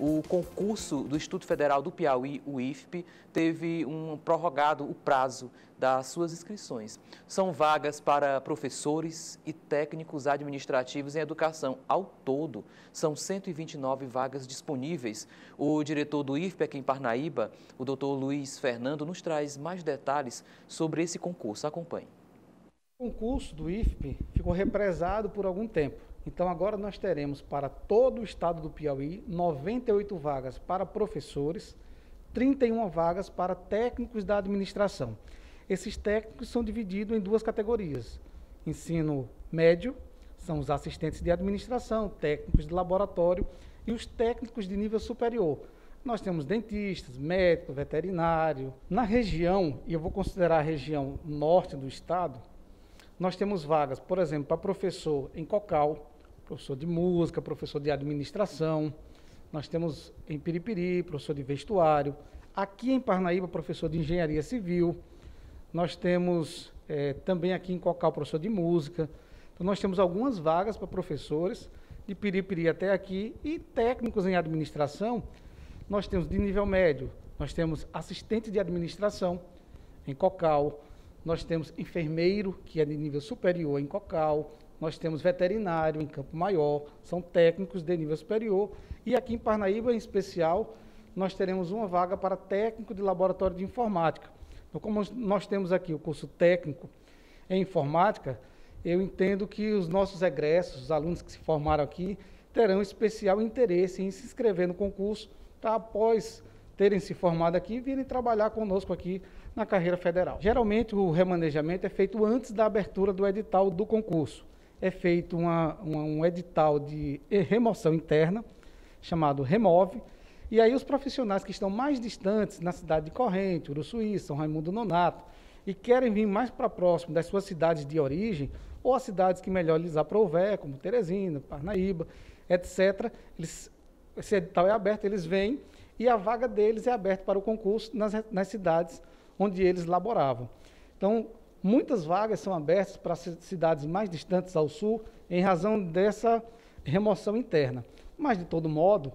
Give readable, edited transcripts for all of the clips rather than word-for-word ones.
O concurso do Instituto Federal do Piauí, o IFP, teve prorrogado o prazo das suas inscrições. São vagas para professores e técnicos administrativos em educação. Ao todo, são 129 vagas disponíveis. O diretor do IFP aqui em Parnaíba, o doutor Luiz Fernando, nos traz mais detalhes sobre esse concurso. Acompanhe. O concurso do IFP ficou represado por algum tempo. Então, agora nós teremos para todo o estado do Piauí 98 vagas para professores, 31 vagas para técnicos da administração. Esses técnicos são divididos em duas categorias. Ensino médio, são os assistentes de administração, técnicos de laboratório e os técnicos de nível superior. Nós temos dentistas, médico, veterinário. Na região, e eu vou considerar a região norte do estado, nós temos vagas, por exemplo, para professor em Cocal, professor de música, professor de administração. Nós temos em Piripiri, professor de vestuário. Aqui em Parnaíba, professor de engenharia civil. Nós temos também aqui em Cocal, professor de música. Então, nós temos algumas vagas para professores de Piripiri até aqui e técnicos em administração. Nós temos de nível médio, nós temos assistente de administração em Cocal. Nós temos enfermeiro, que é de nível superior em Cocal. Nós temos veterinário em Campo Maior, são técnicos de nível superior. E aqui em Parnaíba, em especial, nós teremos uma vaga para técnico de laboratório de informática. Então, como nós temos aqui o curso técnico em informática, eu entendo que os nossos egressos, os alunos que se formaram aqui, terão especial interesse em se inscrever no concurso para, após terem se formado aqui, virem trabalhar conosco aqui na carreira federal. Geralmente, o remanejamento é feito antes da abertura do edital do concurso. É feito um edital de remoção interna, chamado Remove, e aí os profissionais que estão mais distantes, na cidade de Corrente, Uruçuí, São Raimundo Nonato, e querem vir mais para próximo das suas cidades de origem, ou as cidades que melhor lhes aprouver, como Teresina, Parnaíba, etc., esse edital é aberto, eles vêm, e a vaga deles é aberta para o concurso nas cidades onde eles laboravam. Então, muitas vagas são abertas para cidades mais distantes ao sul, em razão dessa remoção interna. Mas, de todo modo,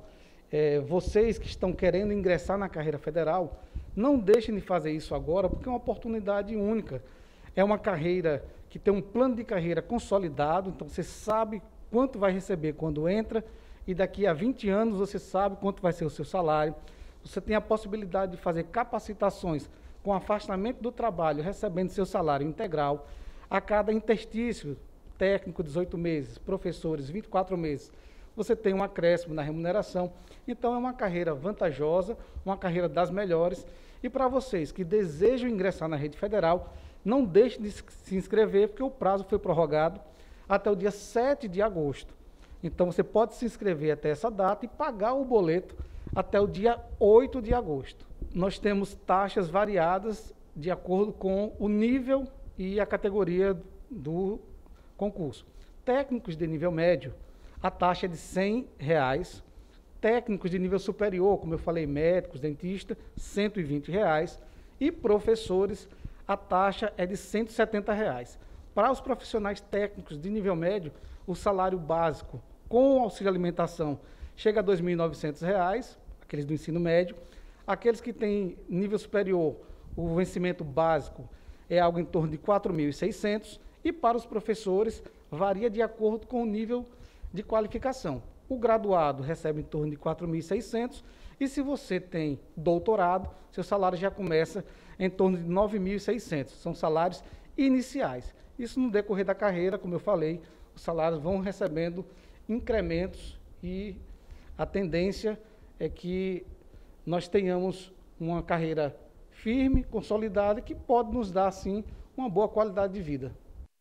vocês que estão querendo ingressar na carreira federal, não deixem de fazer isso agora, porque é uma oportunidade única. É uma carreira que tem um plano de carreira consolidado, então você sabe quanto vai receber quando entra, e daqui a 20 anos você sabe quanto vai ser o seu salário. Você tem a possibilidade de fazer capacitações com afastamento do trabalho, recebendo seu salário integral. A cada interstício técnico, 18 meses, professores, 24 meses, você tem um acréscimo na remuneração. Então, é uma carreira vantajosa, uma carreira das melhores. E para vocês que desejam ingressar na rede federal, não deixem de se inscrever, porque o prazo foi prorrogado até o dia 7 de agosto. Então, você pode se inscrever até essa data e pagar o boleto até o dia 8 de agosto. Nós temos taxas variadas de acordo com o nível e a categoria do concurso. Técnicos de nível médio, a taxa é de R$ 100. Técnicos de nível superior, como eu falei, médicos, dentistas, R$ 120. E professores, a taxa é de R$ 170. Para os profissionais técnicos de nível médio, o salário básico com auxílio alimentação chega a R$ 2.900, aqueles do ensino médio. Aqueles que têm nível superior, o vencimento básico é algo em torno de R$ 4.600, e para os professores varia de acordo com o nível de qualificação. O graduado recebe em torno de R$ 4.600, e se você tem doutorado, seu salário já começa em torno de R$ 9.600. São salários iniciais. Isso no decorrer da carreira, como eu falei, os salários vão recebendo incrementos, e a tendência é que nós tenhamos uma carreira firme, consolidada, que pode nos dar, sim, uma boa qualidade de vida.